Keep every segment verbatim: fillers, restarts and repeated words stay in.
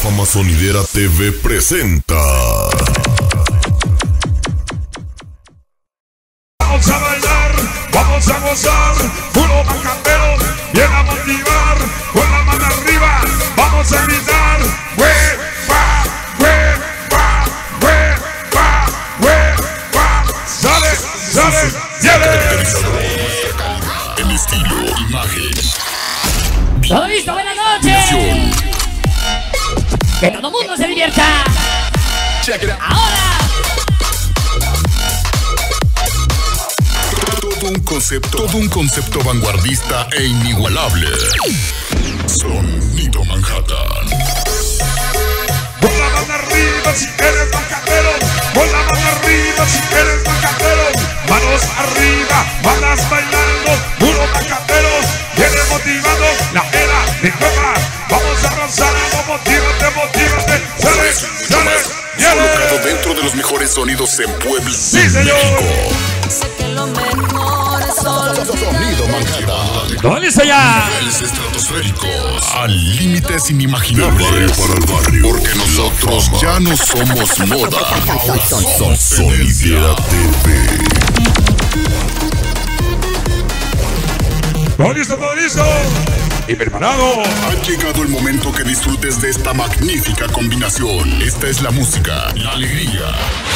Fama Sonidera T V presenta. Vamos a bailar, vamos a gozar, puro macambero, bien a motivar, con la mano arriba, vamos a gritar, huepa, huepa, huepa, huepa, sale, sale, viene. En estilo, imagen, Todo listo, buenas noches. Que todo mundo se divierta. Ahora. Todo un concepto, todo un concepto vanguardista e inigualable. Sonido Manhattan. Con la mano arriba si eres macambero, con la mano arriba si eres macambero, manos arriba, manos bailando, puro macambero, viene motivando la era de copa, vamos a rozar, motívate, motívate, sale, sale, Colocado viene. dentro de los mejores sonidos en Puebla, Sí, señor. México. Sé que lo mejor es solo Sonido Manhattan. Todo listo ya. Niveles estratosféricos al límites inimaginables para el barrio. Porque nosotros ya no somos moda. Somos Sonidera T V. Todo listo, todo listo. Y preparado. Ha llegado el momento que disfrutes de esta magnífica combinación. Esta es la música, la alegría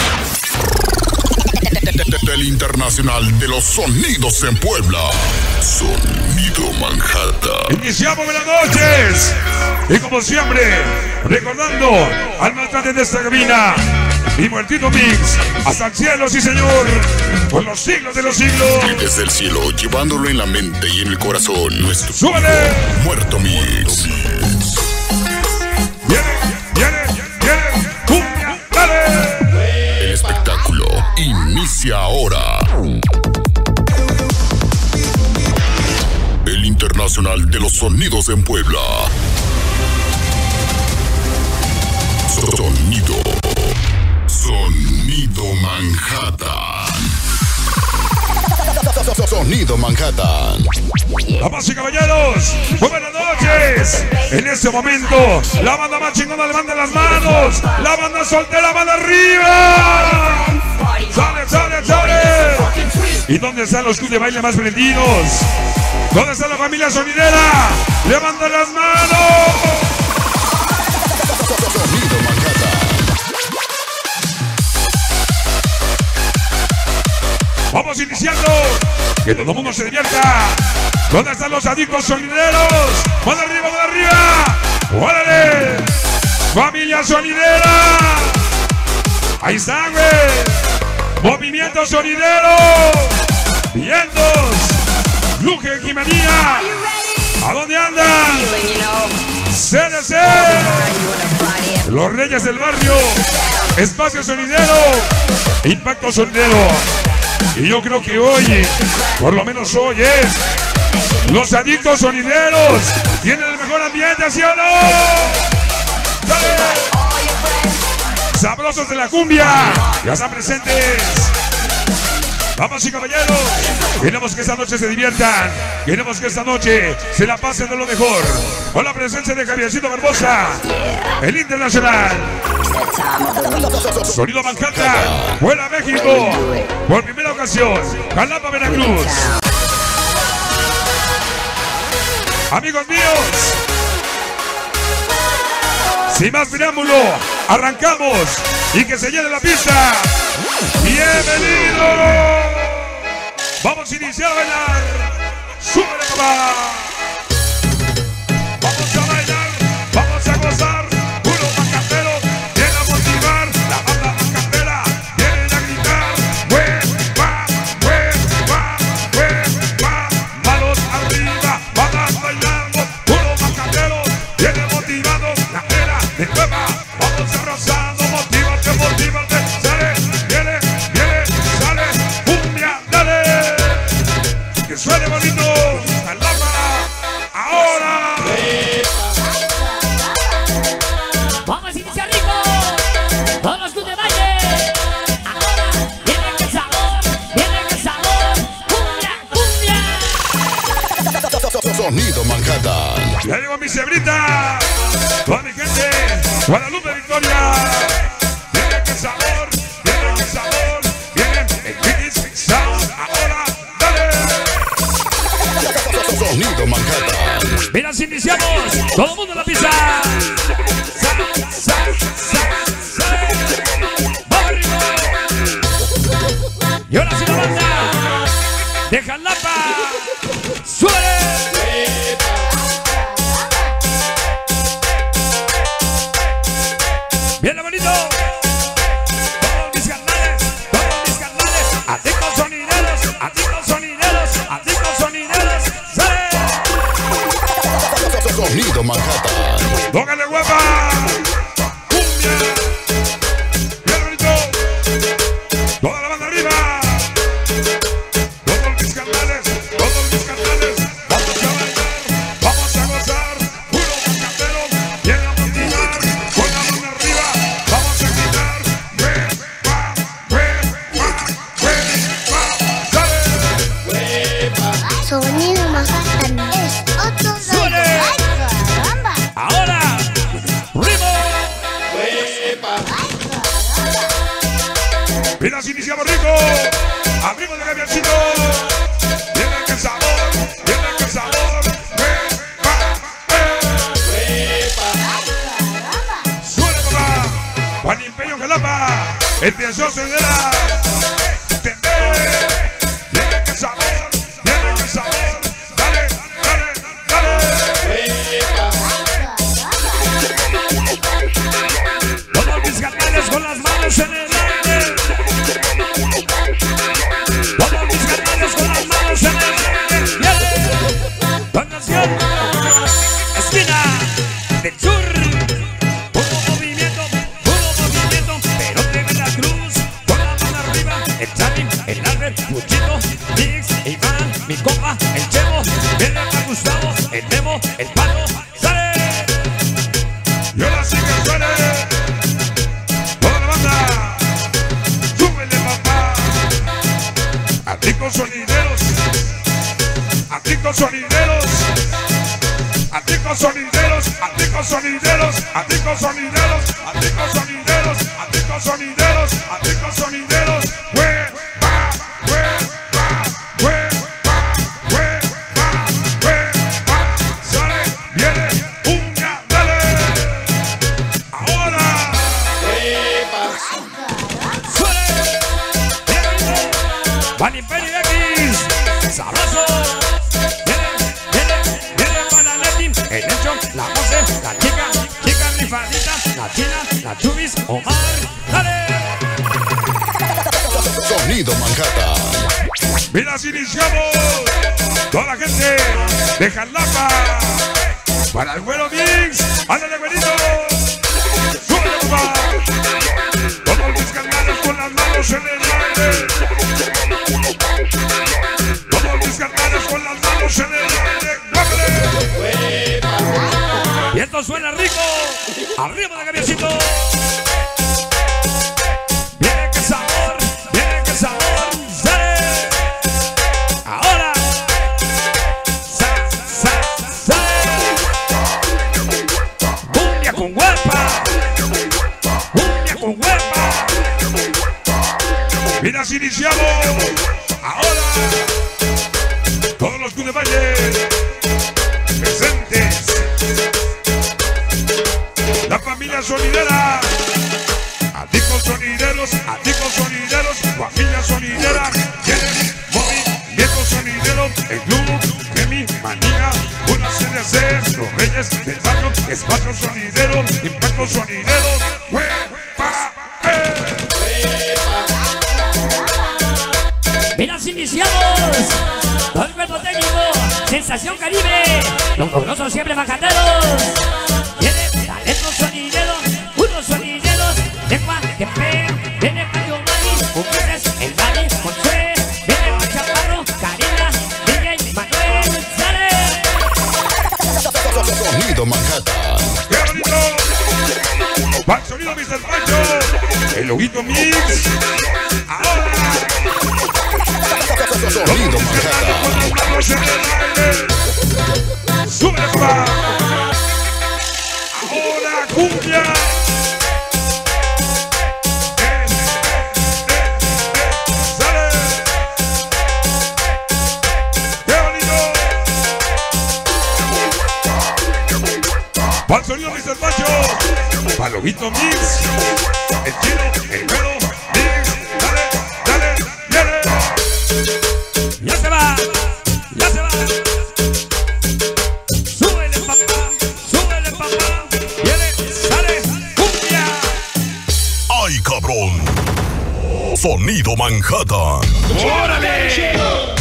del internacional de los sonidos en Puebla. Sonido Manhattan. Iniciamos, buenas noches. Y como siempre, recordando al maltrate de esta cabina, mi muertito Mix, hasta el cielo, sí señor, por los siglos de los siglos. Y desde el cielo, llevándolo en la mente y en el corazón, nuestro ¡Súbele! Muerto Mix. Viene, viene, viene, cumbia, dale. El espectáculo inicia ahora. El internacional de los sonidos en Puebla. Sonido. Sonido Manhattan. Sonido Manhattan. Damas y caballeros, muy buenas noches. En este momento, la banda más chingona levanta las manos. La banda soltera, mano arriba. Sale, sale, sale. ¿Y dónde están los clubes de baile más prendidos? ¿Dónde está la familia sonidera? ¡Levanta las manos! Sonido Manhattan. Vamos iniciando. Que todo el mundo se divierta. ¿Dónde están los adictos sonideros? ¡Mano arriba, mano arriba! ¡Órale! ¡Familia sonidera! Ahí está, güey. ¡Movimiento sonidero! ¡Vientos! ¡Luque Jimenía! ¿A dónde andan? C D C. Los Reyes del Barrio. Espacio Sonidero. Impacto Sonidero. Y yo creo que hoy, por lo menos hoy es, los adictos sonideros tienen el mejor ambiente, ¿sí o no? ¡Dale! Sabrosos de la cumbia, ya están presentes. Damas y caballeros, queremos que esta noche se diviertan, queremos que esta noche se la pasen de lo mejor. Con la presencia de Javiercito Barbosa, el internacional. Sonido Manhattan, Puebla, México, por primera ocasión, Jalapa, Veracruz. Amigos míos, sin más preámbulo, arrancamos y que se llene la pista. ¡Bienvenido! Vamos a iniciar a bailar. ¡Súbele, papá! Vamos a bailar, vamos a gozar. Puro macambero, viene a motivar. La banda macambera viene a gritar. ¡Huepa, huepa, huepa! Manos arriba, vamos bailando. Puro macambero, viene motivando. La era de huepa, vamos arrasando. Motívate, motívate. Sale, viene, viene, sale. Cumbia, dale. Que suene bonito. La lámpara, ahora. Vamos a iniciar rico. Todos los clubes de baile. Ahora viene el sabor. Viene el sabor. Cumbia, cumbia. Sonido Manhattan. Ya llegó mi cebrita. Toda mi gente. Guadalupe Victoria. Viene que sabor, viene que sabor, viene el Kids Sound. Ahora, dale. Sonido Manhattan. Mira, si iniciamos, todo el mundo en la pista. Sa, sa, sa, sa. Vamos arriba. Y ahora sí la banda de Jalapa. ¡Suele! Bien bonito. Todos mis carnales, todos mis carnales. Adictos sonideros, adictos sonideros, adictos sonideros. ¡Sale! Sonido Manhattan. ¡Póngale guapa! ¡Cumbia! ¡Bien bonito! ¡Toda la banda arriba! Todos mis carnales, todos mis carnales. Vamos a bailar, vamos a gozar. Puro mascatero, bien a motivar. Con la mano arriba, vamos a gritar. ¡Ve, va, ve, va, ve, va! ¡Sale! Sonido Manhattan es otro ¡Suele! rollo. ¡Ay, caramba! Ahora, ritmo. Mira, si iniciamos rico. Abrimos de camioncito. Viene que sabor, viene que sabor. Ve, va, ve. Suele, papá. Juan Imperio Jalapa. Empezó Cedera. Viene que sabor, viene que sabor. Dale, dale, dale. Todos mis carnales con las manos en el aire. Todos mis carnales con las manos en el aire. ¡Viene! Donación. Esquina del sur. Puro movimiento, puro movimiento. Pero tremenda cruz. Con la mano arriba. El Charlie, el Albert, Puchito, Mix, Iván, mi compa, el Chevo. Viene acá Gustavo, el Memo, el Pato. ¡Sale! Y ahora sí que suene. Toda la banda. Súbele, papá. Adictos sonideros. Adictos sonideros. Adictos sonideros. Adictos sonideros. Adictos sonideros. Adictos sonideros. Adictos sonideros. Adictos sonideros. Hue, va, hue, va, hue, va, hue, va, hue, va. Sale, viene, cumbia, dale. Ahora. ¡Suele! Juan Imperio X, sabroso. Viene, viene, viene para Letin, el hecho, la Mose, la chica, chica rifadita, la china, la chubis, Omar. ¡Dale! Sonido Manhattan. Mira, si iniciamos. Toda la gente de Jalapa. Para el güero Mix. Ándale, güerito. Súbele, papá. Todos mis carnales con las manos en el aire. Todos mis carnales con las manos en el aire. ¡Guápale! Y esto suena rico. Arriba de camioncito. Viene que sabor, viene que sabor. ¡Sale! Ahora. Sa, sa, sale. Cumbia con huepa. Cumbia con huepa. Mira, si iniciamos. Ahora. Todos los clubes de baile presentes. La familia sonidera. Adictos sonideros, adictos sonideros, familia sonidera. Tienen movimiento sonidero. El club de mi manía. Una C D C, los reyes del barrio. Espacio sonidero, impacto sonidero. ¡Huepa! ¡Eh! Mira, si iniciamos. Todo el cuerpo técnico. Sensación Caribe. Los doblosos siempre majaderos. Viene talento sonidero. Unos sonideros. Lengua que pega. Viene Mario Mani. Ulises, el Mani. Josué. Viene Juan Chaparro. Karina. D J Manuel. ¡Sale! Sonido Manhattan. ¡Qué bonito! ¡Va el sonido, mister Pancho! ¡El ojito Mix! ¡Ahora! Sonido Manhattan. ¡Sube, papá! ¡Ahora, cumbia! Para el sonido mister Pacho. Para Lobito Mix. El chino, el güero, Mix. Dale, dale, dale. Ya se va, ya se va. Súbele, papá, súbele, papá. Viene, sale, cumbia. ¡Ay, cabrón! Sonido Manhattan. ¡Órale!